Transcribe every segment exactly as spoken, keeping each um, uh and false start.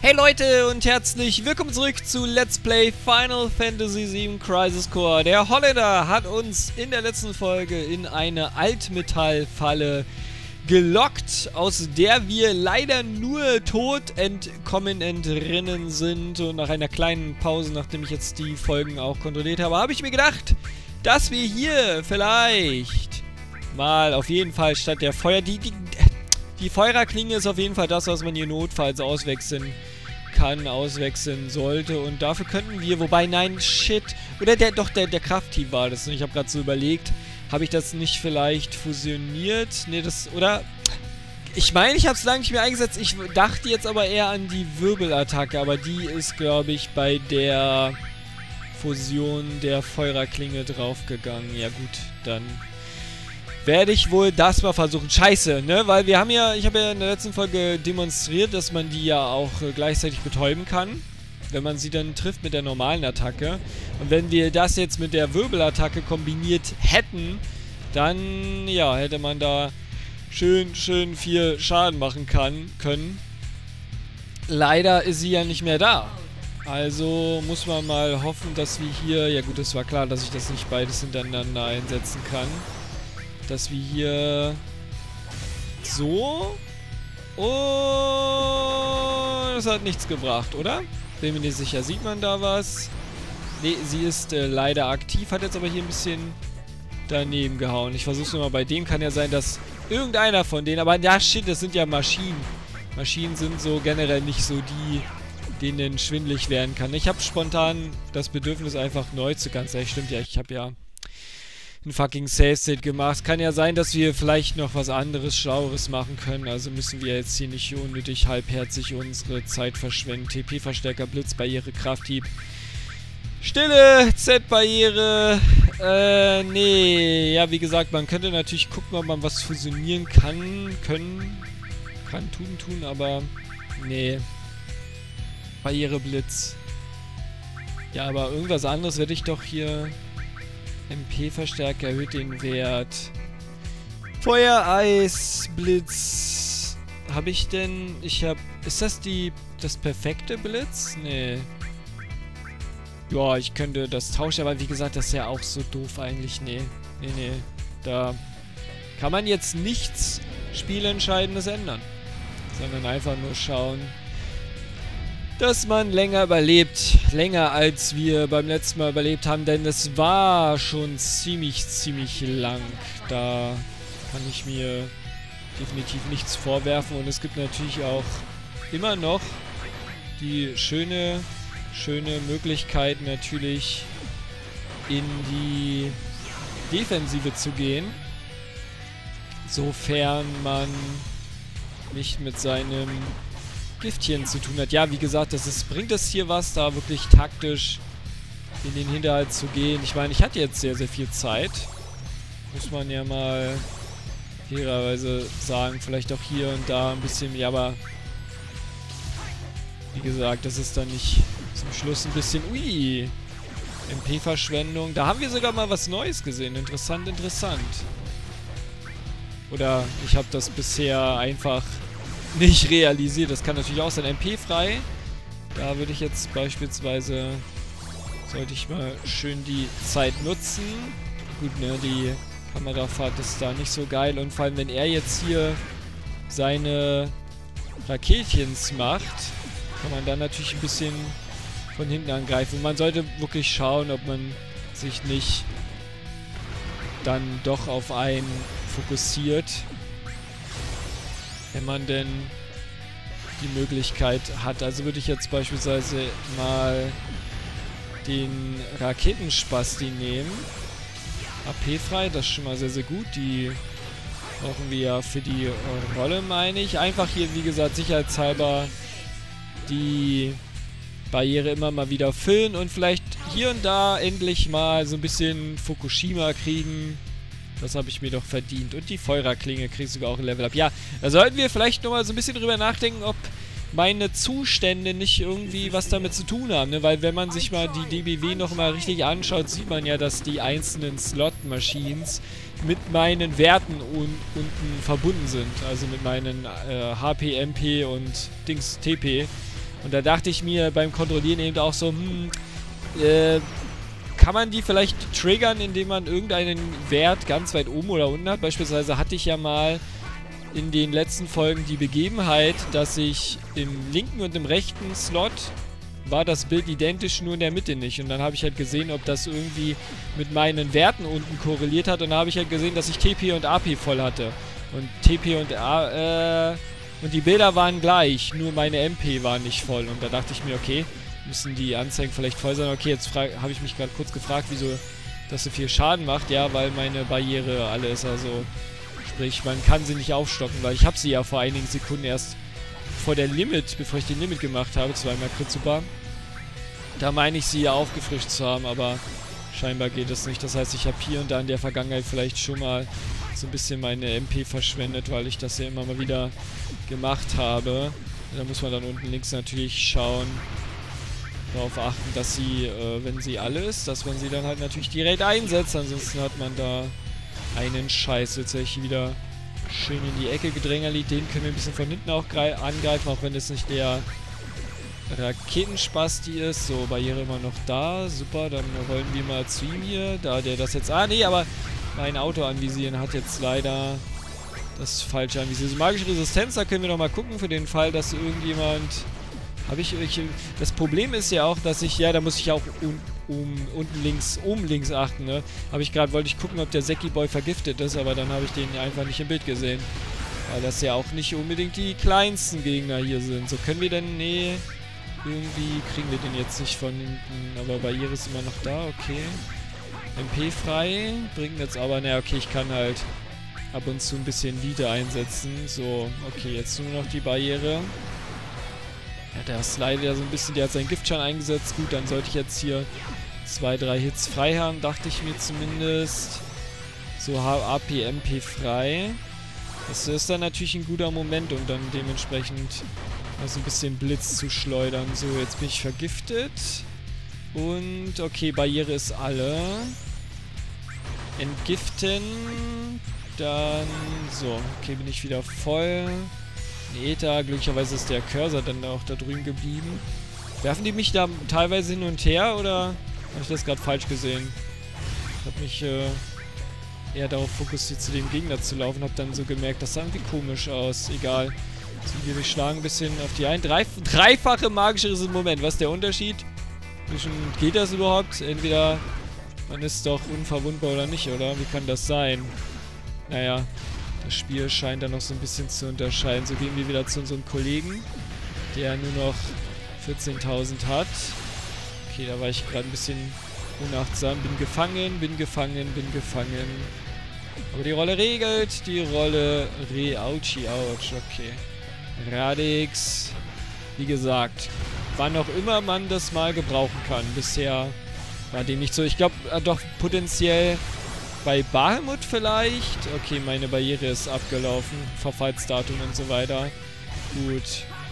Hey Leute und herzlich willkommen zurück zu Let's Play Final Fantasy sieben Crisis Core. Der Holländer hat uns in der letzten Folge in eine Altmetallfalle gelockt, aus der wir leider nur tot entkommen, entrinnen sind. Und nach einer kleinen Pause, nachdem ich jetzt die Folgen auch kontrolliert habe, habe ich mir gedacht, dass wir hier vielleicht mal auf jeden Fall statt der Feuer... Die, die, die Feuerklinge ist auf jeden Fall das, was man hier notfalls auswechseln kann, auswechseln sollte. Und dafür könnten wir, wobei, nein, shit. Oder der, doch, der, der Krafthieb war das. Ich habe gerade so überlegt, habe ich das nicht vielleicht fusioniert? Nee, das, oder... Ich meine, ich habe es lange nicht mehr eingesetzt. Ich dachte jetzt aber eher an die Wirbelattacke, aber die ist, glaube ich, bei der Fusion der Feuerklinge draufgegangen. Ja gut, dann werde ich wohl das mal versuchen. Scheiße, ne? Weil wir haben ja, ich habe ja in der letzten Folge demonstriert, dass man die ja auch äh, gleichzeitig betäuben kann, wenn man sie dann trifft mit der normalen Attacke. Und wenn wir das jetzt mit der Wirbelattacke kombiniert hätten, dann, ja, hätte man da schön, schön viel Schaden machen kann, können. Leider ist sie ja nicht mehr da. Also muss man mal hoffen, dass wir hier, ja gut, es war klar, dass ich das nicht beides hintereinander einsetzen kann. Dass wir hier so und das hat nichts gebracht, oder? Bin mir nicht sicher. Sieht man da was? Ne, sie ist äh, leider aktiv, hat jetzt aber hier ein bisschen daneben gehauen. Ich versuch's nur mal bei dem. Kann ja sein, dass irgendeiner von denen, aber ja shit, das sind ja Maschinen. Maschinen sind so generell nicht so die, denen schwindelig werden kann. Ich habe spontan das Bedürfnis einfach neu zu ganz ehrlich, stimmt ja, ich habe ja ein fucking Save-State gemacht. Kann ja sein, dass wir vielleicht noch was anderes, Schlaueres machen können. Also müssen wir jetzt hier nicht unnötig halbherzig unsere Zeit verschwenden. T P-Verstärker, Blitzbarriere, Krafthieb. Stille, Z-Barriere. Äh, nee. Ja, wie gesagt, man könnte natürlich gucken, ob man was fusionieren kann. Können. Kann tun, tun, aber nee. Barriere, Blitz. Ja, aber irgendwas anderes werde ich doch hier... M P-Verstärker erhöht den Wert. Feuer, Eis, Blitz. Habe ich denn... Ich habe... Ist das die... Das perfekte Blitz? Nee. Ja, ich könnte das tauschen, aber wie gesagt, das ist ja auch so doof eigentlich. Nee. Nee, nee. Da kann man jetzt nichts Spielentscheidendes ändern. Sondern einfach nur schauen, dass man länger überlebt. Länger als wir beim letzten Mal überlebt haben, denn es war schon ziemlich, ziemlich lang. Da kann ich mir definitiv nichts vorwerfen. Und es gibt natürlich auch immer noch die schöne, schöne Möglichkeit natürlich in die Defensive zu gehen. Sofern man nicht mit seinem Giftchen zu tun hat. Ja, wie gesagt, das ist, bringt es hier was, da wirklich taktisch in den Hinterhalt zu gehen. Ich meine, ich hatte jetzt sehr, sehr viel Zeit. Muss man ja mal fairerweise sagen. Vielleicht auch hier und da ein bisschen, ja, aber wie gesagt, das ist dann nicht zum Schluss ein bisschen, ui, M P-Verschwendung. Da haben wir sogar mal was Neues gesehen. Interessant, interessant. Oder ich habe das bisher einfach nicht realisiert. Das kann natürlich auch sein. M P-frei. Da würde ich jetzt beispielsweise, sollte ich mal schön die Zeit nutzen. Gut, ne, die Kamerafahrt ist da nicht so geil. Und vor allem, wenn er jetzt hier seine Raketchens macht, kann man dann natürlich ein bisschen von hinten angreifen. Und man sollte wirklich schauen, ob man sich nicht dann doch auf einen fokussiert. Wenn man denn die Möglichkeit hat. Also würde ich jetzt beispielsweise mal den Raketenspasti nehmen. A P-frei, das ist schon mal sehr, sehr gut. Die brauchen wir ja für die Rolle, meine ich. Einfach hier, wie gesagt, sicherheitshalber die Barriere immer mal wieder füllen und vielleicht hier und da endlich mal so ein bisschen Fukushima kriegen. Das habe ich mir doch verdient. Und die Feuerklinge kriegst du sogar auch ein Level Up. Ja, da sollten wir vielleicht nochmal so ein bisschen drüber nachdenken, ob meine Zustände nicht irgendwie was damit zu tun haben. Ne? Weil wenn man sich mal die D B W nochmal richtig anschaut, sieht man ja, dass die einzelnen Slot-Machines mit meinen Werten un unten verbunden sind. Also mit meinen äh, H P, M P und Dings T P. Und da dachte ich mir beim Kontrollieren eben auch so, hm, äh, kann man die vielleicht triggern, indem man irgendeinen Wert ganz weit oben oder unten hat? Beispielsweise hatte ich ja mal in den letzten Folgen die Begebenheit, dass ich im linken und im rechten Slot war das Bild identisch, nur in der Mitte nicht. Und dann habe ich halt gesehen, ob das irgendwie mit meinen Werten unten korreliert hat. Und dann habe ich halt gesehen, dass ich T P und A P voll hatte. Und T P und A, äh, und die Bilder waren gleich, nur meine M P war nicht voll. Und da dachte ich mir, okay, müssen die Anzeigen vielleicht voll sein. Okay, jetzt habe ich mich gerade kurz gefragt, wieso das so viel Schaden macht. Ja, weil meine Barriere alle ist, also sprich, man kann sie nicht aufstocken, weil ich habe sie ja vor einigen Sekunden erst vor der Limit, bevor ich den Limit gemacht habe, zweimal Kritsuba. Da meine ich sie ja aufgefrischt zu haben, aber scheinbar geht es nicht. Das heißt, ich habe hier und da in der Vergangenheit vielleicht schon mal so ein bisschen meine M P verschwendet, weil ich das ja immer mal wieder gemacht habe. Da muss man dann unten links natürlich schauen, darauf achten, dass sie, äh, wenn sie alle ist, dass man sie dann halt natürlich direkt einsetzt. Ansonsten hat man da einen Scheiß. Jetzt werde ich wieder schön in die Ecke gedrängelt. Den können wir ein bisschen von hinten auch angreifen, auch wenn es nicht der Raketenspasti ist. So, Barriere immer noch da. Super, dann rollen wir mal zu ihm hier. Da der das jetzt... Ah, nee, aber mein Auto anvisieren hat jetzt leider das falsche anvisieren. Magische Resistenz, da können wir noch mal gucken, für den Fall, dass irgendjemand... Habe ich... ich das Problem ist ja auch, dass ich... Ja, da muss ich auch um, um, unten links, oben links achten, ne? Habe ich gerade... Wollte ich gucken, ob der Seki Boy vergiftet ist, aber dann habe ich den einfach nicht im Bild gesehen. Weil das ja auch nicht unbedingt die kleinsten Gegner hier sind. So, können wir denn... Nee... Irgendwie kriegen wir den jetzt nicht von hinten, aber Barriere ist immer noch da, okay. M P frei, bringt jetzt aber, naja, okay, ich kann halt ab und zu ein bisschen Lieder einsetzen. So, okay, jetzt nur noch die Barriere. Ja, der Slide ja so ein bisschen, der hat seinen Giftschein eingesetzt. Gut, dann sollte ich jetzt hier zwei, drei Hits frei haben, dachte ich mir zumindest. So, A P, M P frei. Das ist dann natürlich ein guter Moment, um dann dementsprechend also ein bisschen Blitz zu schleudern. So, jetzt bin ich vergiftet. Und, okay, Barriere ist alle. Entgiften. Dann, so, okay, bin ich wieder voll. Neta, glücklicherweise ist der Cursor dann auch da drüben geblieben. Werfen die mich da teilweise hin und her, oder habe ich das gerade falsch gesehen? Ich habe mich äh, eher darauf fokussiert, zu dem Gegner zu laufen. Habe dann so gemerkt, das sah irgendwie komisch aus. Egal. Wir durchschlagen ein bisschen auf die ein. Drei, dreifache magische Moment. Was ist der Unterschied? Zwischen, geht das überhaupt? Entweder man ist doch unverwundbar oder nicht, oder? Wie kann das sein? Naja, das Spiel scheint da noch so ein bisschen zu unterscheiden. So gehen wir wieder zu unserem Kollegen, der nur noch vierzehntausend hat. Okay, da war ich gerade ein bisschen unachtsam. Bin gefangen, bin gefangen, bin gefangen. Aber die Rolle regelt. Die Rolle re... Autschi, ouch. Okay. Radix, wie gesagt, wann auch immer man das mal gebrauchen kann. Bisher war dem nicht so. Ich glaube, äh, doch potenziell bei Bahamut vielleicht. Okay, meine Barriere ist abgelaufen. Verfallsdatum und so weiter. Gut.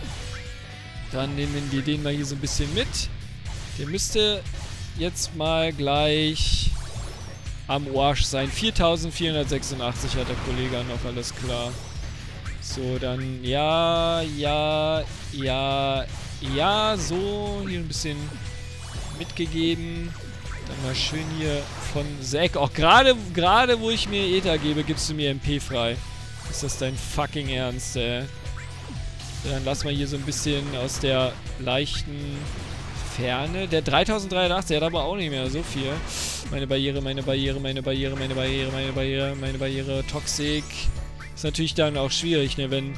Dann nehmen wir den mal hier so ein bisschen mit. Der müsste jetzt mal gleich am Arsch sein. viertausendvierhundertsechsundachtzig hat der Kollege noch, alles klar. So, dann ja, ja, ja, ja, so, hier ein bisschen mitgegeben. Dann mal schön hier von Zack. Auch gerade, gerade wo ich mir Ether gebe, gibst du mir M P frei. Ist das dein fucking Ernst, ey? Dann lass mal hier so ein bisschen aus der leichten Ferne. Der dreitausenddreiundachtzig hat aber auch nicht mehr so viel. Meine Barriere, meine Barriere, meine Barriere, meine Barriere, meine Barriere, meine Barriere, Toxic. Ist natürlich dann auch schwierig, ne, wenn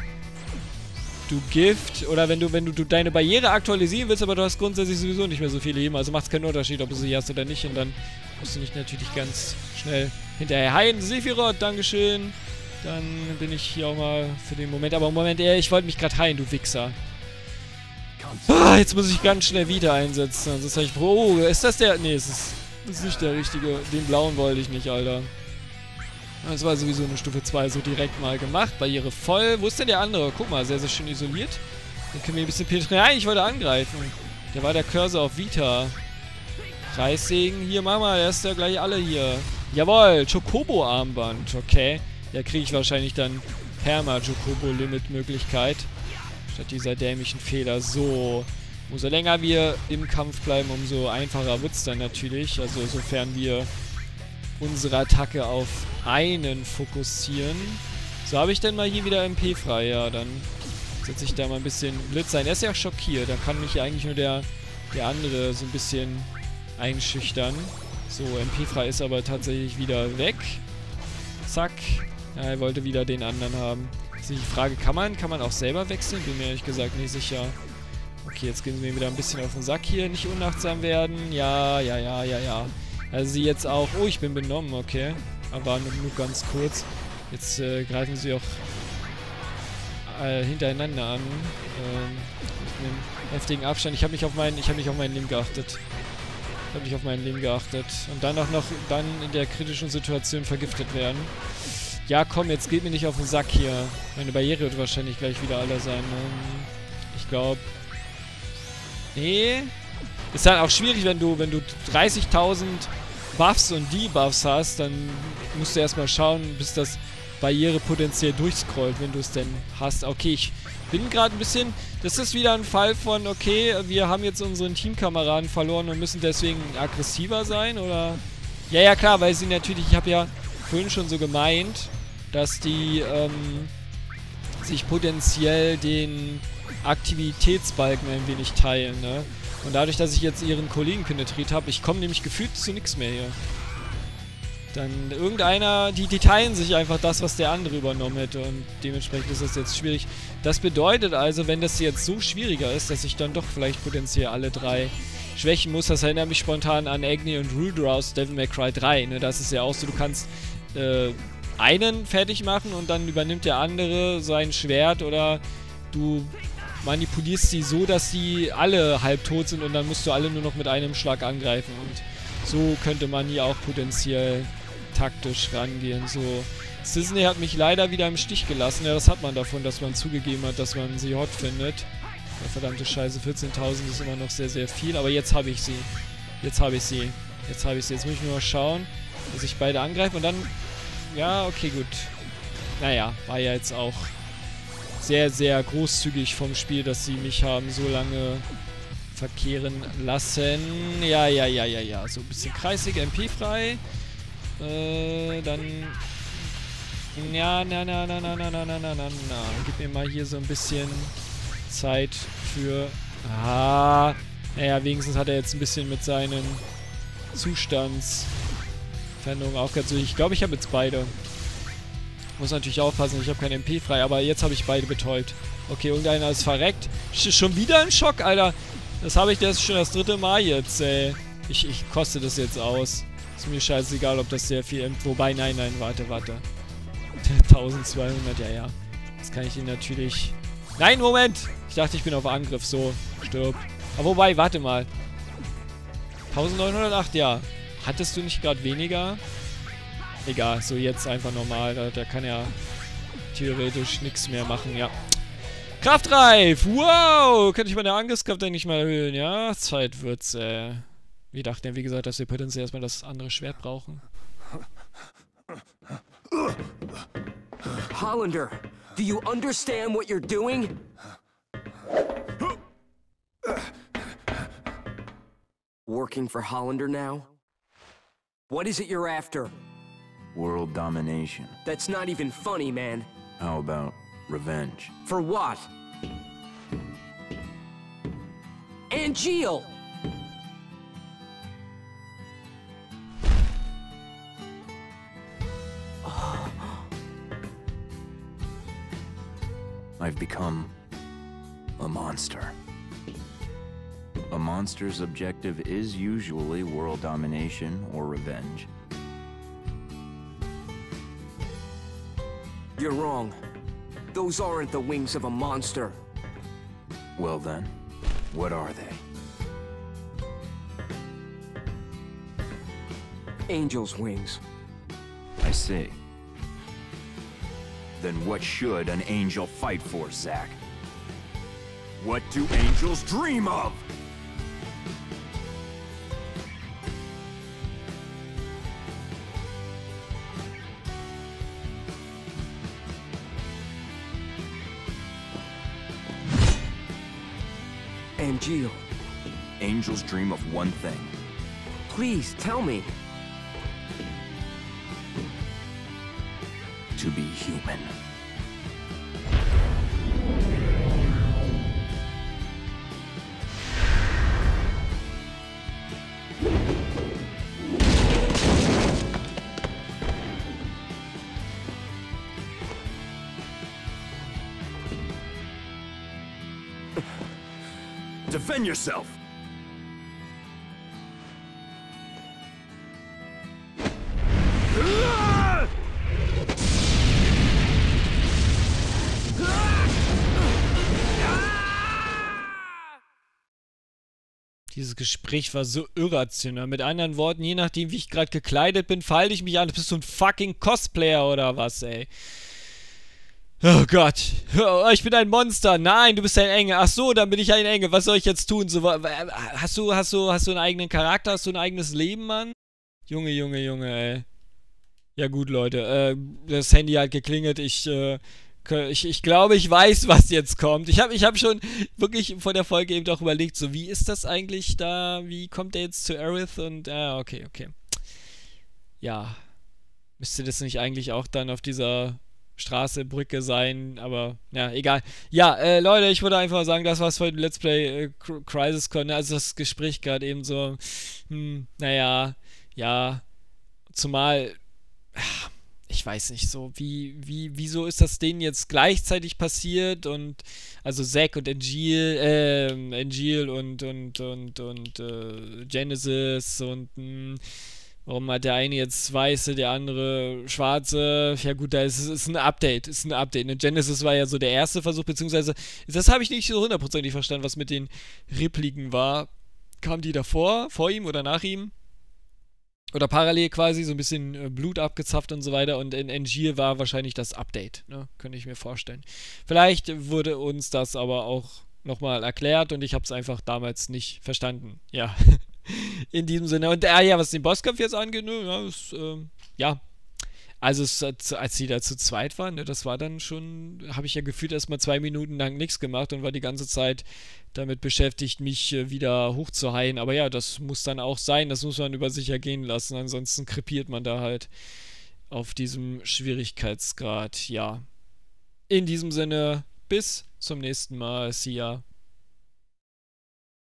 du Gift oder wenn du, wenn du, du deine Barriere aktualisieren willst, aber du hast grundsätzlich sowieso nicht mehr so viele Leben, also macht es keinen Unterschied, ob du sie hast oder nicht, und dann musst du nicht natürlich ganz schnell hinterher heilen. Sephiroth, Dankeschön. Dann bin ich hier auch mal für den Moment, aber Moment, ey, ich wollte mich gerade heilen, du Wichser. Ah, jetzt muss ich ganz schnell wieder einsetzen, sonst habe ich... Oh, ist das der... Nee, es ist, das ist nicht der richtige. Den blauen wollte ich nicht, Alter. Das war sowieso eine Stufe zwei so direkt mal gemacht. Barriere voll. Wo ist denn der andere? Guck mal, sehr, sehr schön isoliert. Den können wir ein bisschen penetrieren. Nein, ich wollte angreifen. Der war der Cursor auf Vita. Kreissägen. Hier, Mama, der ist ja gleich alle hier. Jawohl, Chocobo-Armband. Okay. Ja, kriege ich wahrscheinlich dann Perma-Chocobo-Limit-Möglichkeit. Statt dieser dämlichen Fehler. So. Umso länger wir im Kampf bleiben, umso einfacher wird es dann natürlich. Also sofern wir unsere Attacke auf einen fokussieren. So, habe ich denn mal hier wieder M P frei? Ja, dann setze ich da mal ein bisschen Blitz ein. Er ist ja schockiert. Da kann mich ja eigentlich nur der, der andere so ein bisschen einschüchtern. So, M P frei ist aber tatsächlich wieder weg. Zack. Ja, er wollte wieder den anderen haben. Jetzt ist die Frage, kann man, kann man auch selber wechseln? Bin mir ehrlich gesagt nicht sicher. Okay, jetzt gehen wir wieder ein bisschen auf den Sack hier. Nicht unachtsam werden. Ja, ja, ja, ja, ja. Also sie jetzt auch... Oh, ich bin benommen, okay. Aber nur, nur ganz kurz. Jetzt äh, greifen sie auch äh, hintereinander an. Ähm, mit einem heftigen Abstand. Ich habe nicht auf meinen, ich habe nicht auf meinen Leben geachtet. Ich habe nicht auf meinen Leben geachtet. Und dann auch noch dann in der kritischen Situation vergiftet werden. Ja, komm, jetzt geht mir nicht auf den Sack hier. Meine Barriere wird wahrscheinlich gleich wieder alle sein. Ähm, ich glaube... Nee. Ist dann auch schwierig, wenn du, wenn du dreißigtausend Buffs und Debuffs hast, dann musst du erstmal schauen, bis das Barrierepotenzial durchscrollt, wenn du es denn hast. Okay, ich bin gerade ein bisschen... Das ist wieder ein Fall von, okay, wir haben jetzt unseren Teamkameraden verloren und müssen deswegen aggressiver sein, oder? Ja, ja, klar, weil sie natürlich... Ich habe ja vorhin schon so gemeint, dass die ähm, sich potenziell den Aktivitätsbalken ein wenig teilen, ne? Und dadurch, dass ich jetzt ihren Kollegen penetriert habe, ich komme nämlich gefühlt zu nichts mehr hier. Dann irgendeiner, die, die teilen sich einfach das, was der andere übernommen hätte. Und dementsprechend ist das jetzt schwierig. Das bedeutet also, wenn das jetzt so schwieriger ist, dass ich dann doch vielleicht potenziell alle drei schwächen muss. Das erinnert mich spontan an Agni und Ruder aus Devil May Cry drei. Ne? Das ist ja auch so, du kannst äh, einen fertig machen und dann übernimmt der andere sein Schwert oder du manipulierst sie so, dass sie alle halbtot sind und dann musst du alle nur noch mit einem Schlag angreifen. Und so könnte man hier auch potenziell taktisch rangehen. So, Disney hat mich leider wieder im Stich gelassen. Ja, das hat man davon, dass man zugegeben hat, dass man sie hot findet. Ja, verdammte Scheiße, vierzehntausend ist immer noch sehr, sehr viel. Aber jetzt habe ich sie. Jetzt habe ich sie. Jetzt habe ich sie. Jetzt muss ich nur mal schauen, dass ich beide angreife und dann... Ja, okay, gut. Naja, war ja jetzt auch sehr, sehr großzügig vom Spiel, dass sie mich haben so lange verkehren lassen. Ja, ja, ja, ja, ja. So ein bisschen kreisig, M P frei. Äh, dann... Ja, na, na, na, na, na, na, na, na, na, na. Gib mir mal hier so ein bisschen Zeit für... Ah. Naja, wenigstens hat er jetzt ein bisschen mit seinen Zustandsveränderungen aufgehört. So, ich glaube, ich habe jetzt beide. Muss natürlich aufpassen, ich habe kein M P frei, aber jetzt habe ich beide betäubt. Okay, irgendeiner ist verreckt. Sch schon wieder ein Schock, Alter. Das habe ich, das ist schon das dritte Mal jetzt, ey. Ich, ich koste das jetzt aus. Ist mir scheißegal, ob das sehr viel... Wobei, nein, nein, warte, warte. eintausendzweihundert, ja, ja. Das kann ich ihn natürlich... Nein, Moment! Ich dachte, ich bin auf Angriff. So, stirb. Aber wobei, warte mal. neunzehnhundertacht, ja. Hattest du nicht gerade weniger? Egal, so jetzt einfach normal. Da, da kann er theoretisch nichts mehr machen, ja. Kraftreif! Wow! Könnte ich meine Angriffskraft eigentlich mal erhöhen, ja? Zeit wird's, äh... Wir dachten ja, wie gesagt, dass wir potenziell erstmal das andere Schwert brauchen. Hollander, do you understand what you're doing? Working for Hollander now? What is it you're after? World domination. That's not even funny, man. How about revenge? For what? Angeal! I've become a monster. A monster's objective is usually world domination or revenge. You're wrong. Those aren't the wings of a monster. Well then, what are they? Angel's wings. I see. Then what should an angel fight for, Zack? What do angels dream of? And Angeal? Angels dream of one thing. Please, tell me. To be human. Defend yourself! Dieses Gespräch war so irrational. Mit anderen Worten, je nachdem, wie ich gerade gekleidet bin, verhalte ich mich an. Bist du ein fucking Cosplayer oder was, ey? Oh Gott. Oh, ich bin ein Monster. Nein, du bist ein Engel. Ach so, dann bin ich ein Engel. Was soll ich jetzt tun? So, hast du, hast du, hast du einen eigenen Charakter? Hast du ein eigenes Leben, Mann? Junge, Junge, Junge, ey. Ja gut, Leute. Äh, das Handy hat geklingelt. Ich, äh, ich, ich glaube, ich weiß, was jetzt kommt. Ich habe ich hab schon wirklich vor der Folge eben auch überlegt, so, wie ist das eigentlich da? Wie kommt der jetzt zu Aerith? Und, ah, okay, okay. Ja. Müsste das nicht eigentlich auch dann auf dieser Straße, Brücke sein, aber ja, egal. Ja, äh, Leute, ich würde einfach sagen, das war's für den Let's Play äh, Crisis Core. Also das Gespräch gerade eben so, hm, naja, ja, zumal, ich weiß nicht so, wie, wie, wieso ist das denen jetzt gleichzeitig passiert und, also Zack und Angeal, ähm, Angeal und, und, und, und, äh, Genesis und, mh, warum hat der eine jetzt weiße, der andere schwarze? Ja gut, da ist es ist ein Update, ist ein Update. Und Genesis war ja so der erste Versuch, beziehungsweise, das habe ich nicht so hundertprozentig verstanden, was mit den Repliken war. Kamen die davor, vor ihm oder nach ihm? Oder parallel quasi, so ein bisschen äh, Blut abgezapft und so weiter. Und in Angeal war wahrscheinlich das Update, ne? Könnte ich mir vorstellen. Vielleicht wurde uns das aber auch nochmal erklärt und ich habe es einfach damals nicht verstanden. Ja. In diesem Sinne. Und ah ja, was den Bosskampf jetzt angeht, ne, ja, ist, ähm, ja. Also es, als sie da zu zweit waren, ne, das war dann schon, habe ich ja gefühlt erstmal zwei Minuten lang nichts gemacht und war die ganze Zeit damit beschäftigt, mich äh, wieder hochzuheilen. Aber ja, das muss dann auch sein, das muss man über sich ergehen lassen, ansonsten krepiert man da halt auf diesem Schwierigkeitsgrad. Ja. In diesem Sinne, bis zum nächsten Mal. See ya.